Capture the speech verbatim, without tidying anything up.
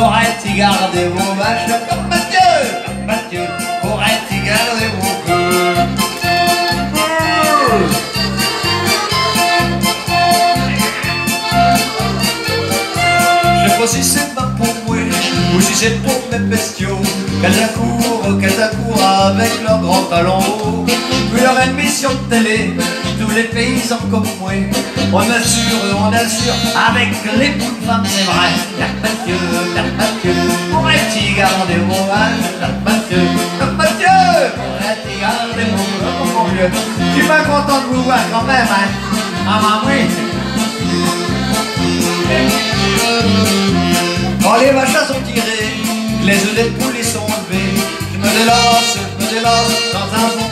pourrait-il garder vos vaches comme Mathieu, comme Mathieu, pourrait-il garder vos queues? Je sais pas si c'est pas pour moi ou si c'est pour mes bestiaux qu'elles accourent, qu'elles accourent avec leurs grands talons. Puis leur émission de télé, tous les paysans comme moi, on assure, on assure avec les bouts de femmes, c'est vrai. Père Mathieu, Père Mathieu, pourrait-il garder vos vaches? Père Mathieu, Père Mathieu, pourrait-il garder vos mon vieux? Je suis pas content de vous voir quand même, hein? Ah, bah oui. Quand les vachas sont tirés, les œufs des poulets sont enlevés, je me délasse, je me délasse dans un fond